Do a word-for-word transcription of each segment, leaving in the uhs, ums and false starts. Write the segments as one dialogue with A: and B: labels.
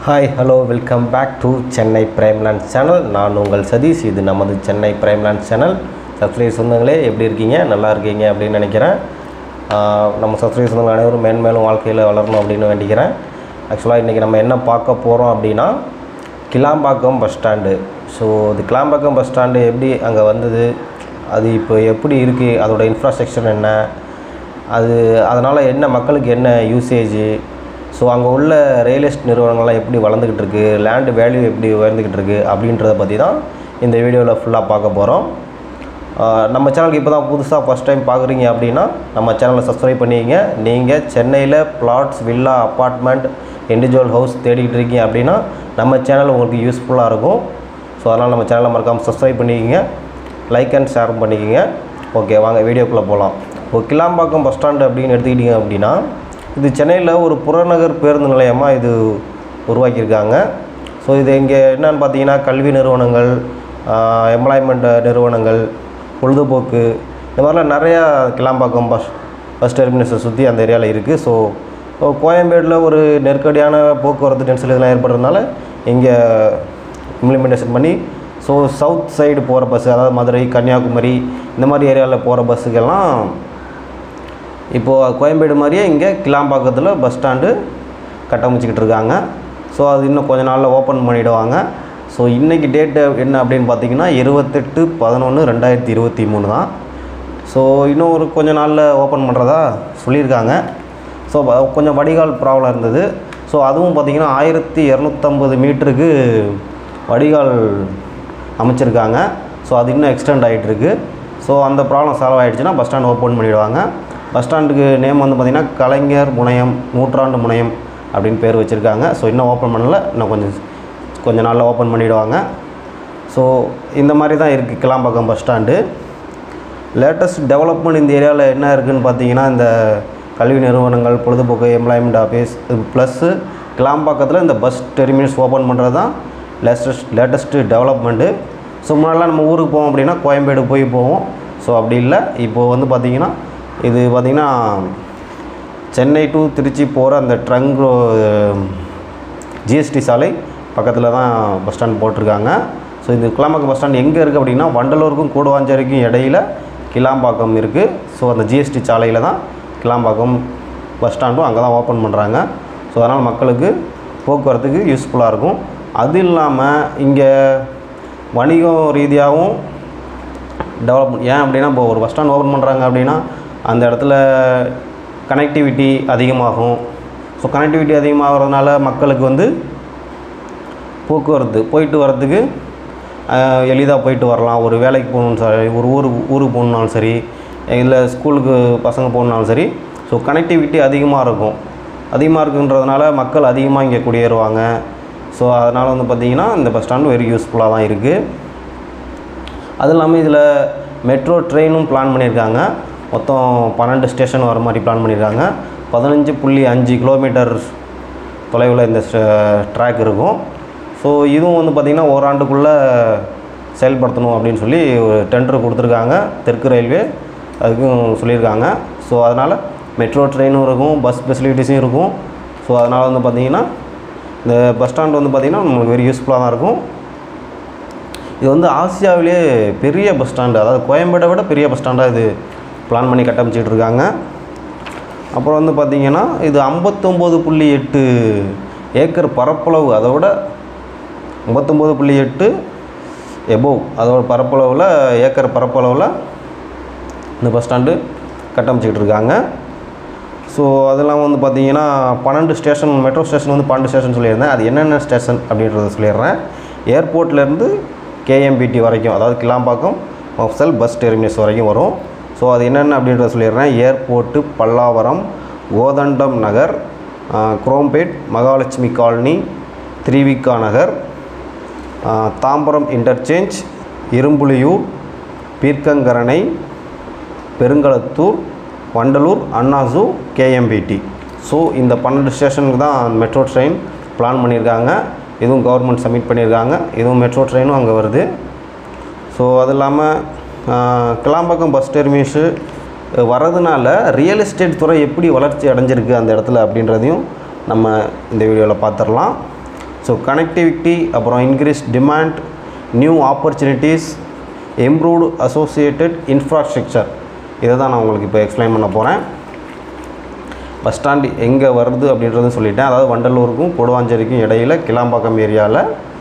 A: Hi, hello, welcome back to Chennai Prime Land Channel. நான் உங்கள் சதீஷ். இது நமது Chennai Prime Land Channel. Subscribe சொந்தங்களே எப்படி இருக்கீங்க? நல்லா இருக்கீங்க அப்படின்னு நினைக்கிறேன். நம்ம சப்ஸ்கிரைப் சொந்தங்கள் அனைவரும் மேன்மேலும் வாழ்க்கையில் வளரணும் அப்படின்னு வேண்டிக்கிறேன். ஆக்சுவலாக இன்றைக்கி நம்ம என்ன பார்க்க போகிறோம் அப்படின்னா கிளாம்பாக்கம் பஸ் ஸ்டாண்டு. ஸோ இது கிளாம்பாக்கம் பஸ் ஸ்டாண்டு எப்படி அங்கே வந்தது, அது இப்போ எப்படி இருக்குது, அதோட இன்ஃப்ராஸ்ட்ரக்சர் என்ன, அது அதனால் என்ன மக்களுக்கு என்ன யூசேஜ், ஸோ அங்கே உள்ள ரியல் எஸ்டேட் நிறுவனங்கள்லாம் எப்படி வளர்ந்துக்கிட்டு இருக்குது, லேண்டு வேல்யூ எப்படி உயர்ந்துக்கிட்டு இருக்குது அப்படின்றத பற்றி தான் இந்த வீடியோவில் ஃபுல்லாக பார்க்க போகிறோம். நம்ம சேனலுக்கு இப்போ தான் புதுசாக ஃபஸ்ட் டைம் பார்க்குறீங்க அப்படின்னா நம்ம சேனலை சப்ஸ்கிரைப் பண்ணிக்கிங்க. நீங்கள் சென்னையில் flats, villa, apartment, individual house தேடிக்கிட்டு இருக்கீங்க அப்படின்னா நம்ம சேனல் உங்களுக்கு யூஸ்ஃபுல்லாக இருக்கும். ஸோ அதனால் நம்ம சேனலை மறக்காமல் சப்ஸ்கிரைப் பண்ணிக்கிங்க, லைக் அண்ட் ஷேர் பண்ணிக்கிங்க. ஓகே, வாங்க வீடியோக்குள்ளே போகலாம். இப்போ கிளாம்பாக்கம் பஸ் ஸ்டாண்டு அப்படின்னு எடுத்துக்கிட்டிங்க அப்படின்னா இது சென்னையில் ஒரு புறநகர் பேருந்து நிலையமாக இது உருவாக்கியிருக்காங்க. ஸோ இது இங்கே என்னென்னு பார்த்தீங்கன்னா கல்வி நிறுவனங்கள், எம்ப்ளாய்மெண்ட் நிறுவனங்கள், பொழுதுபோக்கு, இந்த மாதிரிலாம் நிறையா கிளாம்பாக்கம் பஸ் பஸ் டெர்மினஸை சுற்றி அந்த ஏரியாவில் இருக்குது. ஸோ கோயம்பேடில் ஒரு நெருக்கடியான போக்குவரத்து நெரிசல் இதெல்லாம் ஏற்படுறதுனால இங்கே இம்ப்ளிமெண்டேஷன் பண்ணி ஸோ சவுத் சைடு போகிற பஸ்ஸு, அதாவது மதுரை, கன்னியாகுமரி இந்த மாதிரி ஏரியாவில் போகிற பஸ்ஸுக்கெல்லாம் இப்போது கோயம்பேடு மாதிரியே இங்கே கிளாம்பாக்கத்தில் பஸ் ஸ்டாண்டு கட்டமைச்சிக்கிட்டு இருக்காங்க. ஸோ அது இன்னும் கொஞ்ச நாளில் ஓப்பன் பண்ணிவிடுவாங்க. ஸோ இன்றைக்கி டேட்டு என்ன அப்படின்னு பார்த்தீங்கன்னா இருபத்தெட்டு பதினொன்று ரெண்டாயிரத்தி இருபத்தி மூணு தான். ஸோ இன்னும் ஒரு கொஞ்சம் நாளில் ஓப்பன் பண்ணுறதா சொல்லியிருக்காங்க. ஸோ கொஞ்சம் வடிகால் ப்ராப்ளம் இருந்தது. ஸோ அதுவும் பார்த்திங்கன்னா ஆயிரத்தி இரநூத்தம்பது மீட்டருக்கு வடிகால் அமைச்சிருக்காங்க. ஸோ அது இன்னும் எக்ஸ்டெண்ட் ஆகிட்டுருக்கு. ஸோ அந்த ப்ராப்ளம் சால்வ் ஆகிடுச்சுன்னா பஸ் ஸ்டாண்ட் ஓப்பன் பண்ணிவிடுவாங்க. பஸ் ஸ்டாண்டுக்கு நேம் வந்து பார்த்திங்கன்னா கலைஞர் முனையம், நூற்றாண்டு முனையம் அப்படின்னு பேர் வச்சுருக்காங்க. ஸோ இன்னும் ஓப்பன் பண்ணல, இன்னும் கொஞ்சம் கொஞ்சம் நாளில் ஓப்பன் பண்ணிவிடுவாங்க. ஸோ இந்த மாதிரி தான் இருக்குது Kilambakkam bus stand. Latest development இந்த ஏரியாவில் என்ன இருக்குதுன்னு பார்த்தீங்கன்னா இந்த கல்வி நிறுவனங்கள், பொழுதுபோக்கு, எம்ப்ளாய்மெண்ட் ஆஃபீஸ் ப்ளஸ்ஸு கிளாம்பாக்கத்தில் இந்த பஸ் டெர்மினஸ் ஓப்பன் பண்ணுறது தான் லேட்டஸ்ட் லேட்டஸ்ட்டு டெவலப்மெண்ட்டு. ஸோ முன்னாடிலாம் நம்ம ஊருக்கு போவோம் அப்படின்னா கோயம்பேடு போய் போவோம். ஸோ அப்படி இல்லை, இப்போது வந்து பார்த்திங்கன்னா இது பார்த்திங்கன்னா சென்னை டு திருச்சி போகிற அந்த ட்ரங்க் ஜிஎஸ்டி சாலை பக்கத்தில் தான் பஸ் ஸ்டாண்ட் போட்டிருக்காங்க. ஸோ இந்த கிளாம்பாக்கம் பஸ் ஸ்டாண்ட் எங்கே இருக்குது அப்படின்னா வண்டலூருக்கும் கூடுவாஞ்சேரிக்கும் இடையில் கிளாம்பாக்கம் இருக்குது. ஸோ அந்த ஜிஎஸ்டி சாலையில் தான் கிளாம்பாக்கம் பஸ் ஸ்டாண்டும் அங்கே தான் ஓப்பன் பண்ணுறாங்க. ஸோ அதனால் மக்களுக்கு போக்குவரத்துக்கு யூஸ்ஃபுல்லாக இருக்கும். அது இல்லாமல் இங்கே வணிகம் ரீதியாகவும் டெவலப்மெண்ட், ஏன் அப்படின்னா இப்போ ஒரு பஸ் ஸ்டாண்ட் ஓப்பன் பண்ணுறாங்க அப்படின்னா அந்த இடத்துல கனெக்டிவிட்டி அதிகமாகும். ஸோ கனெக்டிவிட்டி அதிகமாகிறதுனால மக்களுக்கு வந்து போக்குவரத்து போயிட்டு வரத்துக்கு எளிதாக போயிட்டு வரலாம். ஒரு வேலைக்கு போகணுன்னு சரி, ஒரு ஊருக்கு ஊருக்கு போகணுன்னாலும் சரி, இல்லை ஸ்கூலுக்கு பசங்க போகணுன்னாலும் சரி. ஸோ கனெக்டிவிட்டி அதிகமாக இருக்கும். அதிகமாக இருக்குன்றதுனால மக்கள் அதிகமாக இங்கே குடியேறுவாங்க. ஸோ அதனால் வந்து பார்த்திங்கன்னா இந்த பஸ் ஸ்டாண்டு வெரி யூஸ்ஃபுல்லாக தான் இருக்குது. அது இல்லாமல் இதில் மெட்ரோ ட்ரெயினும் பிளான் பண்ணியிருக்காங்க. மொத்தம் பன்னெண்டு ஸ்டேஷன் வர மாதிரி பிளான் பண்ணியிருக்காங்க. பதினஞ்சு புள்ளி அஞ்சு கிலோமீட்டர் தொலைவில் இந்த ட்ராக் இருக்கும். ஸோ இதுவும் வந்து பார்த்திங்கன்னா ஓராண்டுக்குள்ளே செயல்படுத்தணும் அப்படின்னு சொல்லி ஒரு டெண்டர் கொடுத்துருக்காங்க தெற்கு ரயில்வே, அதுக்கும் சொல்லியிருக்காங்க. ஸோ அதனால் மெட்ரோ ட்ரெயினும் இருக்கும், பஸ் ஃபெசிலிட்டிஸும் இருக்கும். ஸோ அதனால் வந்து பார்த்திங்கன்னா இந்த பஸ் ஸ்டாண்ட் வந்து பார்த்திங்கன்னா நம்மளுக்கு வெரி யூஸ்ஃபுல்லாக தான் இருக்கும். இது வந்து ஆசியாவிலே பெரிய பஸ் ஸ்டாண்டு, அதாவது கோயம்பேடை விட பெரிய பஸ் ஸ்டாண்டாக இது பிளான் பண்ணி கட்டமைச்சிட்டு இருக்காங்க. அப்புறம் வந்து பார்த்திங்கன்னா இது ஐம்பத்தொம்போது புள்ளி எட்டு ஏக்கர் பரப்பளவு, அதோட ஐம்பத்தொம்போது புள்ளி எட்டு எபோவ் அதோட பரப்பளவில் ஏக்கர் பரப்பளவில் இந்த பஸ் ஸ்டாண்டு கட்டமைச்சிக்கிட்டு இருக்காங்க. ஸோ அதெல்லாம் வந்து பார்த்திங்கன்னா பன்னெண்டு ஸ்டேஷன், மெட்ரோ ஸ்டேஷன் வந்து பன்னெண்டு ஸ்டேஷன் சொல்லியிருந்தேன். அது என்னென்ன ஸ்டேஷன் அப்படின்றத சொல்லிடுறேன். ஏர்போர்ட்லேருந்து கேஎம்பிடி வரைக்கும், அதாவது கிளாம்பாக்கம் மஃப்சல் பஸ் டெர்மினஸ் வரைக்கும் வரும். ஸோ அது என்னென்ன அப்படின்றத சொல்லிடுறேன். Airport, Pallavaram, Kothandam Nagar, Chromepet, Mahalakshmi colony, Thiruvika Nagar, Tambaram interchange, Irumbuliyur, Peerkankaranai, Perungalathur, Vandalur, அண்ணாசு, கேஎம்பிடி. ஸோ இந்த பன்னெண்டு ஸ்டேஷனுக்கு தான் மெட்ரோ ட்ரெயின் பிளான் பண்ணியிருக்காங்க. இதுவும் கவர்மெண்ட் சப்மிட் பண்ணியிருக்காங்க. இதுவும் மெட்ரோ ட்ரெயினும் அங்கே வருது. ஸோ அது இல்லாமல் கிளாம்பாக்கம் பஸ் டெர்மினஸு வரதுனால ரியல் எஸ்டேட் துறை எப்படி வளர்ச்சி அடைஞ்சிருக்கு அந்த இடத்துல அப்படின்றதையும் நம்ம இந்த வீடியோவில் பார்த்துடலாம். ஸோ கனெக்டிவிட்டி, அப்புறம் increase demand, new opportunities, improved associated infrastructure, இதை தான் நான் உங்களுக்கு இப்போ எக்ஸ்பிளைன் பண்ண போகிறேன். பஸ் ஸ்டாண்டு எங்கே வருது அப்படின்றத சொல்லிட்டேன். அதாவது வண்டலூருக்கும் கொடுவாஞ்சேரிக்கும் இடையில் கிளாம்பாக்கம் ஏரியாவில்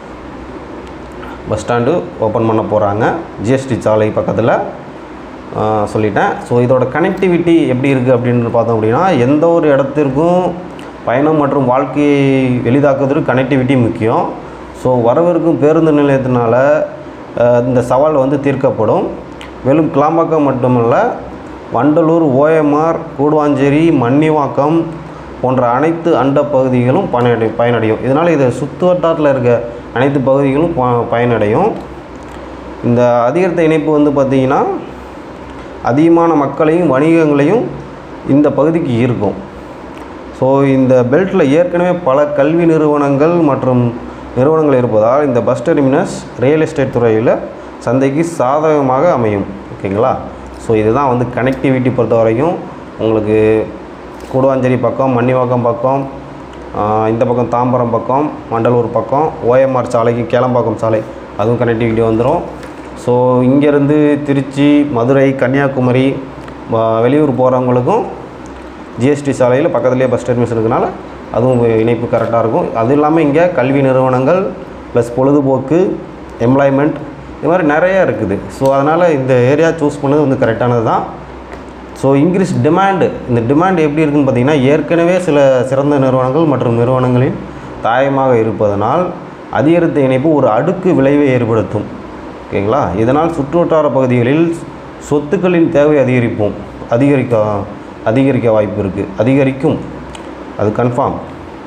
A: பஸ் ஸ்டாண்டு ஓப்பன் பண்ண போகிறாங்க, ஜிஎஸ்டி சாலை பக்கத்தில் சொல்லிட்டேன். ஸோ இதோட கனெக்டிவிட்டி எப்படி இருக்குது அப்படின்னு பார்த்தோம் அப்படின்னா, எந்த ஒரு இடத்திற்கும் பயணம் மற்றும் வாழ்க்கையை எளிதாக்குவதற்கு கனெக்டிவிட்டி முக்கியம். ஸோ வரவிருக்கும் பேருந்து நிலையத்தினால இந்த சவால் வந்து தீர்க்கப்படும். மேலும் கிளாம்பாக்கம் மட்டுமல்ல, வண்டலூர், ஓஎம்ஆர், கூடுவாஞ்சேரி, மன்னிவாக்கம் போன்ற அனைத்து அண்ட பகுதிகளும் பயனடை பயனடையும் இதனால் இது சுற்று வட்டாரத்தில் இருக்க அனைத்து பகுதிகளும் ப பயனடையும். இந்த அதிகரித்த இணைப்பு வந்து பார்த்திங்கன்னா அதிகமான மக்களையும் வணிகங்களையும் இந்த பகுதிக்கு ஈர்க்கும். ஸோ இந்த பெல்ட்டில் ஏற்கனவே பல கல்வி நிறுவனங்கள் மற்றும் நிறுவனங்கள் இருப்பதால் இந்த பஸ் டெர்மினஸ் ரியல் எஸ்டேட் துறையில் சந்தைக்கு சாதகமாக அமையும். ஓகேங்களா? ஸோ இதுதான் வந்து கனெக்டிவிட்டி பொறுத்த வரைக்கும். உங்களுக்கு கூடுவாஞ்சேரி பக்கம், மன்னிவாக்கம் பக்கம், இந்த பக்கம் தாம்பரம் பக்கம், வண்டலூர் பக்கம், ஓஎம்ஆர் சாலைக்கு கேளம்பாக்கம் சாலை அதுவும் கனெக்டிவிட்டி வந்துடும். ஸோ இங்கேருந்து திருச்சி, மதுரை, கன்னியாகுமரி, வெளியூர் போகிறவங்களுக்கும் ஜிஎஸ்டி சாலையில் பக்கத்துலேயே பஸ் டெர்மினஸ் இருக்கனால அதுவும் இணைப்பு கரெக்டாக இருக்கும். அதுவும் இல்லாமல் இங்கே கல்வி நிறுவனங்கள் ப்ளஸ் பொழுதுபோக்கு, எம்ப்ளாய்மெண்ட், இது மாதிரி நிறையா இருக்குது. ஸோ அதனால் இந்த ஏரியா சூஸ் பண்ணது வந்து கரெக்டானது தான். ஸோ இன்க்ரீஸ் டிமாண்டு, இந்த டிமாண்ட் எப்படி இருக்குதுன்னு பார்த்திங்கன்னா, ஏற்கனவே சில சிறந்த நிறுவனங்கள் மற்றும் நிறுவனங்களின் தாயமாக இருப்பதனால் அதிகரித்த இணைப்பு ஒரு அடுக்கு விளைவை ஏற்படுத்தும். ஓகேங்களா? இதனால் சுற்றுவட்டார பகுதிகளில் சொத்துக்களின் தேவை அதிகரிப்போம் அதிகரிக்க அதிகரிக்க வாய்ப்பு இருக்குது அதிகரிக்கும் அது கன்ஃபார்ம்.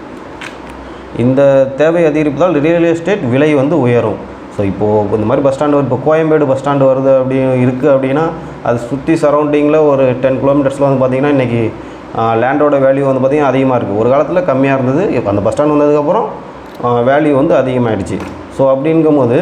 A: இந்த தேவை அதிகரிப்பதால் ரியல் எஸ்டேட் விலை வந்து உயரும். ஸோ இப்போது இந்த மாதிரி பஸ் ஸ்டாண்டு, இப்போ கோயம்பேடு பஸ் ஸ்டாண்டு வருது அப்படி இருக்குது அப்படின்னா, அது சுற்றி சரௌண்டிங்கில் ஒரு டென் கிலோமீட்டர்ஸில் வந்து பார்த்திங்கன்னா இன்றைக்கி லேண்டோட வேல்யூ வந்து பார்த்திங்கன்னா அதிகமாக இருக்குது. ஒரு காலத்தில் கம்மியாக இருந்தது, இப்போ அந்த பஸ் ஸ்டாண்ட் வந்ததுக்கப்புறம் வேல்யூ வந்து அதிகமாகிடுச்சு. ஸோ அப்படிங்கும்போது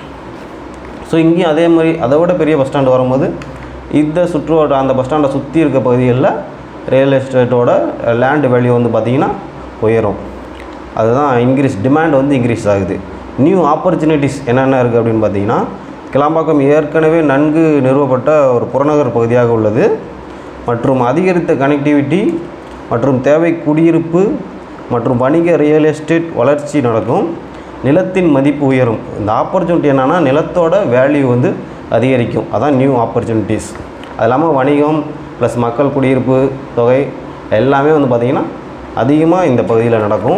A: ஸோ இங்கேயும் அதே மாதிரி அதை விட பெரிய பஸ் ஸ்டாண்டு வரும்போது இந்த சுற்றுவட்ட அந்த பஸ் ஸ்டாண்டை சுற்றி இருக்க பகுதிகளில் ரியல் எஸ்டேட்டோட லேண்டு வேல்யூ வந்து பார்த்திங்கன்னா உயரும். அதுதான் இன்க்ரீஸ் டிமாண்ட் வந்து இன்க்ரீஸ் ஆகுது. நியூ ஆப்பர்ச்சுனிட்டிஸ் என்னென்ன இருக்குது அப்படின்னு பார்த்தீங்கன்னா, கிளாம்பாக்கம் ஏற்கனவே நன்கு நிறுவப்பட்ட ஒரு புறநகர் பகுதியாக உள்ளது மற்றும் அதிகரித்த கனெக்டிவிட்டி மற்றும் தேவை குடியிருப்பு மற்றும் வணிக ரியல் எஸ்டேட் வளர்ச்சி நடக்கும். நிலத்தின் மதிப்பு உயரும். இந்த ஆப்பர்ச்சுனிட்டி என்னென்னா நிலத்தோட வேல்யூ வந்து அதிகரிக்கும். அதான் நியூ ஆப்பர்ச்சுனிட்டிஸ். அது இல்லாமல் வணிகம் ப்ளஸ் மக்கள் குடியிருப்பு தொகை எல்லாமே வந்து பார்த்திங்கன்னா அதிகமாக இந்த பகுதியில் நடக்கும்.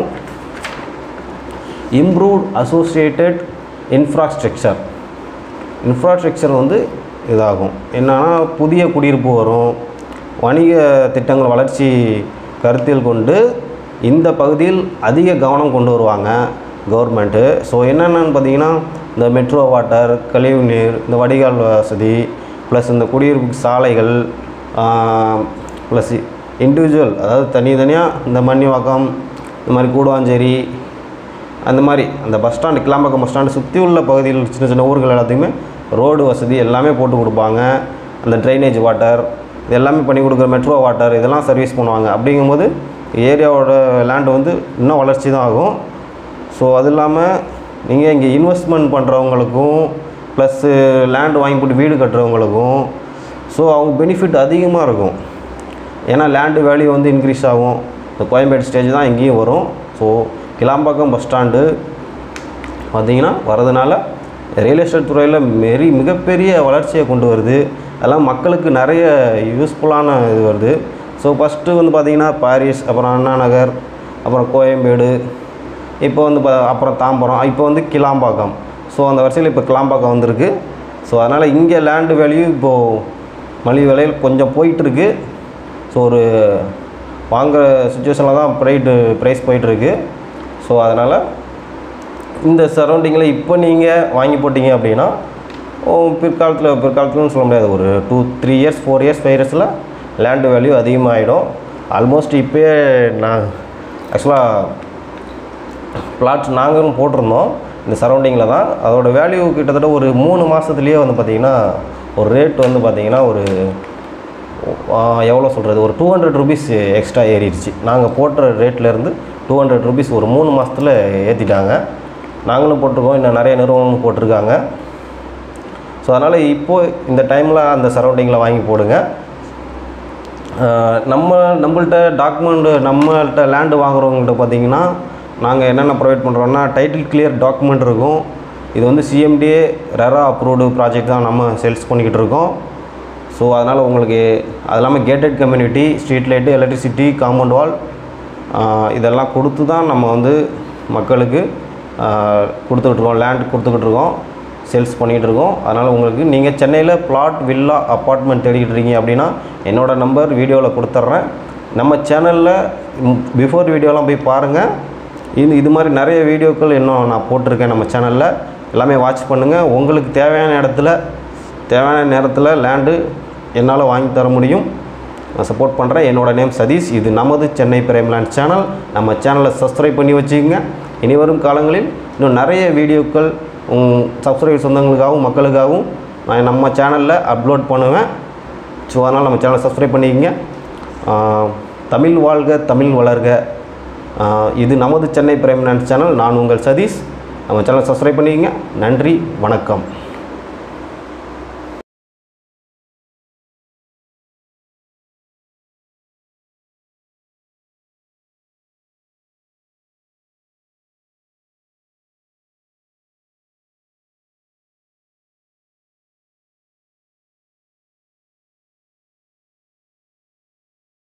A: இம்ப்ரூவ்ட் அசோசியேட்டட் இன்ஃப்ராஸ்ட்ரக்சர், இன்ஃப்ராஸ்ட்ரக்சர் வந்து இதாகும். என்னன்னா புதிய குடியிருப்பு வரும், வணிக திட்டங்கள் வளர்ச்சி கருத்தில் கொண்டு இந்த பகுதியில் அதிக கவனம் கொண்டு வருவாங்க கவர்மெண்ட்டு. ஸோ என்னென்னு பார்த்தீங்கன்னா, இந்த மெட்ரோ வாட்டர், கழிவுநீர், இந்த வடிகால் வசதி ப்ளஸ் இந்த குடியிருப்பு சாலைகள் ப்ளஸ் இண்டிவிஜுவல், அதாவது தனித்தனியாக இந்த மன்னிவாக்கம், இந்த மாதிரி கூடுவாஞ்சேரி, அந்த மாதிரி அந்த bus stand Kilambakkam bus stand சுற்றி உள்ள பகுதியில் சின்ன சின்ன ஊர்கள் எல்லாத்தையுமே ரோடு வசதி எல்லாமே போட்டு கொடுப்பாங்க. அந்த ட்ரைனேஜ் வாட்டர் இது எல்லாமே பண்ணி கொடுக்குற மெட்ரோ வாட்டர் இதெல்லாம் சர்வீஸ் பண்ணுவாங்க. அப்படிங்கும்போது ஏரியாவோட லேண்டு வந்து இன்னும் வளர்ச்சி தான் ஆகும். ஸோ அது இல்லாமல் நீங்கள் இங்கே இன்வெஸ்ட்மெண்ட் பண்ணுறவங்களுக்கும் ப்ளஸ்ஸு லேண்டு வாங்கி போட்டு வீடு கட்டுறவங்களுக்கும் ஸோ அவங்க பெனிஃபிட் அதிகமாக இருக்கும். ஏன்னா லேண்டு வேல்யூ வந்து இன்க்ரீஸ் ஆகும். இந்த கோயம்பேடு ஸ்டேஜ் தான் இங்கேயும் வரும். ஸோ கிளாம்பாக்கம் பஸ் ஸ்டாண்டு பார்த்திங்கன்னா வரதுனால ரியல் எஸ்டேட் துறையில் மெரி மிகப்பெரிய வளர்ச்சியை கொண்டு வருது. அதெல்லாம் மக்களுக்கு நிறைய யூஸ்ஃபுல்லான இது வருது. ஸோ ஃபஸ்ட்டு வந்து பார்த்திங்கன்னா பாரிஸ், அப்புறம் அண்ணா நகர், அப்புறம் கோயம்பேடு, இப்போ வந்து அப்புறம் தாம்பரம், இப்போ வந்து கிளாம்பாக்கம். ஸோ அந்த வரிசையில் இப்போ கிளாம்பாக்கம் வந்திருக்கு. ஸோ அதனால் இங்கே லேண்டு வேல்யூ இப்போது மலிவு விலையில் கொஞ்சம் போயிட்டுருக்கு. ஸோ ஒரு வாங்குகிற சுச்சுவேஷனில் தான் ப்ரைட்டு ப்ரைஸ் போயிட்டுருக்கு. ஸோ அதனால் இந்த சரௌண்டிங்கில் இப்போ நீங்கள் வாங்கி போட்டிங்க அப்படின்னா பிற்காலத்தில் பிற்காலத்துலன்னு சொல்ல முடியாது, ஒரு two three years four years five இயர்ஸில் லேண்டு வேல்யூ அதிகமாகிடும். ஆல்மோஸ்ட் இப்போயே நான் ஆக்சுவலாக பிளாட்ஸ் நாங்களும் போட்டிருந்தோம் இந்த சரௌண்டிங்கில் தான். அதோடய வேல்யூ கிட்டத்தட்ட ஒரு மூணு மாதத்துலேயே வந்து பார்த்திங்கன்னா ஒரு ரேட் வந்து பார்த்திங்கன்னா ஒரு எவ்வளோ சொல்கிறது, ஒரு டூ ஹண்ட்ரட் ருபீஸ் எக்ஸ்ட்ரா ஏறிடுச்சு. நாங்கள் போட்டுற ரேட்லேருந்து டூ ஹண்ட்ரட் ருபீஸ் ஒரு மூணு மாதத்தில் ஏற்றிட்டாங்க. நாங்களும் போட்டிருக்கோம், இன்னும் நிறைய நிறுவனங்களும் போட்டிருக்காங்க. ஸோ அதனால் இப்போது இந்த டைமில் அந்த சரௌண்டிங்கில் வாங்கி போடுங்க. நம்ம நம்மள்ட்ட டாக்குமெண்ட் நம்மள்ட்ட லேண்டு வாங்குறவங்கள்ட்ட பார்த்திங்கன்னா நாங்கள் என்னென்ன ப்ரொவைட் பண்ணுறோன்னா டைட்டில் கிளியர் டாக்குமெண்ட் இருக்கும். இது வந்து சிஎம்டிஏ ரெரா அப்ரூவ்டு ப்ராஜெக்ட் தான் நம்ம சேல்ஸ் பண்ணிக்கிட்டு இருக்கோம். ஸோ அதனால் உங்களுக்கு அது இல்லாமல் gated community, street light, electricity, compound wall இதெல்லாம் கொடுத்து தான் நம்ம வந்து மக்களுக்கு கொடுத்துக்கிட்டு இருக்கோம், லேண்ட் கொடுத்துக்கிட்டு இருக்கோம், சேல்ஸ் பண்ணிகிட்டு இருக்கோம். அதனால் உங்களுக்கு நீங்கள் சென்னையில் பிளாட், வில்லா, அப்பார்ட்மெண்ட் தேடிக்கிட்டு இருக்கீங்க அப்படின்னா என்னோடய நம்பர் வீடியோவில் கொடுத்துட்றேன். நம்ம சேனலில் பிஃபோர் வீடியோலாம் போய் பாருங்கள். இது இது மாதிரி நிறைய வீடியோக்கள் இன்னும் நான் போட்டிருக்கேன் நம்ம சேனலில். எல்லாமே வாட்ச் பண்ணுங்கள். உங்களுக்கு தேவையான இடத்துல தேவையான நேரத்தில் லேண்டு என்னால் வாங்கி தர முடியும். நான் சப்போர்ட் பண்ணுறேன். என்னோடய நேம் சதீஷ். இது நமது சென்னை பிரைம் லேண்ட் சேனல். நம்ம சேனலை சப்ஸ்கிரைப் பண்ணி வச்சுக்கோங்க. இனி வரும் காலங்களில் இன்னும் நிறைய வீடியோக்கள் சப்ஸ்கிரைப் சொந்தங்களுக்காகவும் மக்களுக்காகவும் நான் நம்ம சேனலில் அப்லோட் பண்ணுவேன். ஸோ அதனால் நம்ம சேனலை சப்ஸ்கிரைப் பண்ணிக்கங்க. தமிழ் வாழ்க, தமிழ் வளர்க. இது நமது சென்னை பிரைம் லேண்ட் சேனல். நான் உங்கள் சதீஷ். நம்ம சேனலை சப்ஸ்கிரைப் பண்ணிக்கங்க. நன்றி, வணக்கம்.